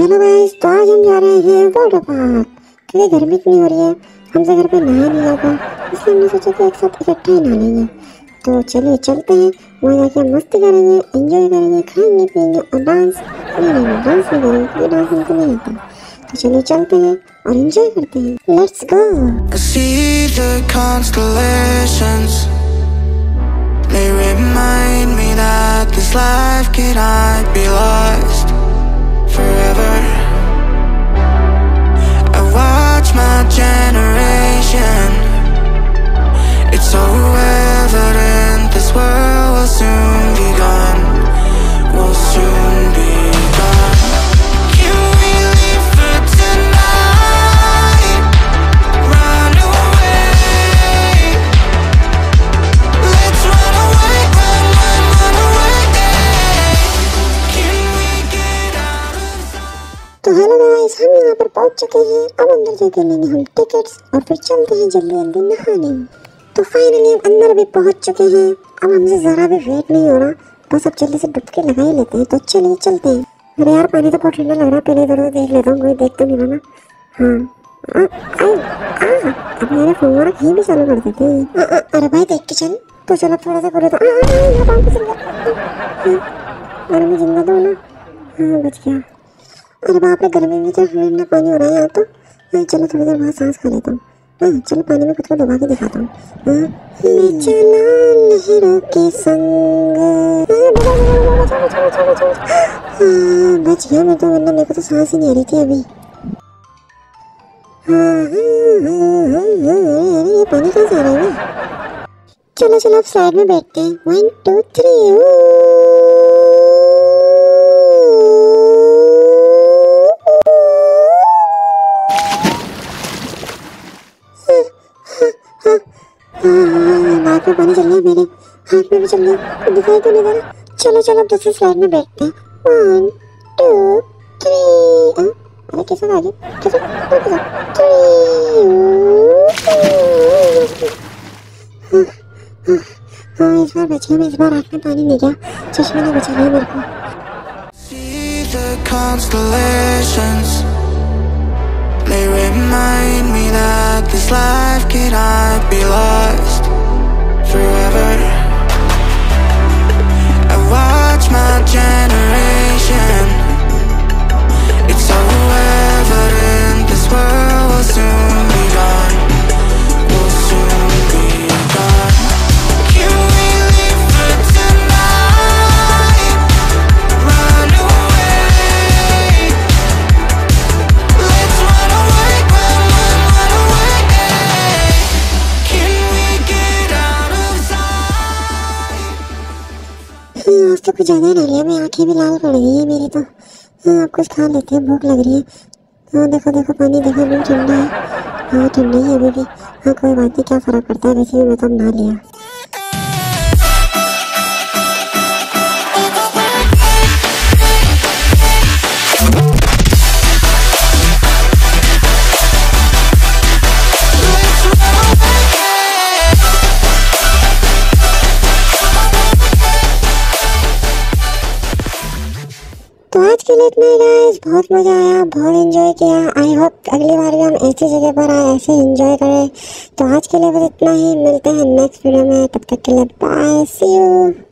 Hello guys, तो आज हम जा रहे हैं वाटर पार्क क्योंकि गर्मी इतनी हो रही है, हमसे घर पे नहाया नहीं जाता, इसलिए हमने सोचा कि एक साथ इकट्ठा ही नहा लेंगे। तो चलिए चलते हैं, वहाँ जाके मस्ती करेंगे, एंजॉय करेंगे, खाएंगे पिएंगे और डांस नहीं डांस नहीं करेंगे क्योंकि डांस हमको नहीं आता। तो चलिए चलते हैं और एंजॉय करते हैं। Let's go. They remind me that this life cannot be lost forever. I watch my generation. It's so evident this world will soon be gone. Will soon be gone. Can we live for tonight? Run away. Let's run away, run away. Can we get out of sight? तो hello guys, हम यहाँ पर पहुँच चुके हैं। अब अंदर जाके लेंगे हम टिकट्स और फिर चलते हैं जल्दी जल्दी नहाने। तो फाइनली हम अंदर भी पहुँच चुके हैं। अब हमसे ज़रा भी वेट नहीं हो रहा, बस अब जल्दी से डुबकी लगा ही लेते हैं। तो चलिए चलते हैं। अरे यार, पानी तो बहुत ठंडा लग रहा है, पहले इधर देख लेता हूँ, कोई देख तो नहीं रहा ना। हाँ अब मेरे फोन कहीं भी चालू कर देते हैं। अरे भाई देख के चल, तो चलो थोड़ा सा करे तो अरे मैं जिंदा तो ना। हाँ बच गया। अरे बाप रे, गर्मी में तो ठंडा पानी हो रहा है यहाँ तो। चलो थोड़ी देर बाद सांस खा लेता हूँ। चलो पानी में खुद को डुबा के दिखाता हूँ। ले चलो लहरों के संग। बच गया मैं तो, वरना मेरे को तो सांस ही नहीं आ रही थी अभी। ये पानी कहाँ से आ रहा है? चलो चलो अब स्लाइड में बैठते हैं। 1 2 3। नाक में पानी चल रहा है, मेरे हाथ में भी चल रहा है, दिखाई तो नहीं दे रहा। चलो चलो अब दूसरी स्लाइड में बैठते हैं। 1 2 3। अरे कैसा आ गया, कैसा 3। हाँ इस बार बच गया मैं, इस बार आँख में पानी नहीं गया, चश्मे ने बचा लिया मेरे को। They remind me that this life cannot be lost forever. I watch my generation. It's so evident this world will soon be gone. Will soon be gone. Can we live for tonight? Run away. Let's run away, run away. Can we get out of sight? आज तो कुछ ज़्यादा ही लिया, मैं आँखें भी लाल पड़ गई है मेरी तो। हाँ अब कुछ खा लेते हैं, भूख लग रही है। हाँ देखो देखो पानी देखो, अभी ठंडा है। हाँ ठंडा ही है अभी भी। हाँ कोई बात नहीं, क्या फ़र्क पड़ता है, वैसे भी मैं तो नहा लिया। तो आज के लिए इतना ही गाइस, बहुत मज़ा आया, बहुत एंजॉय किया। आई होप अगली बार भी हम ऐसी जगह पर आए, ऐसे एंजॉय करें। तो आज के लिए बस इतना ही, मिलते हैं नेक्स्ट वीडियो में, तब तक के लिए बाय, सी यू।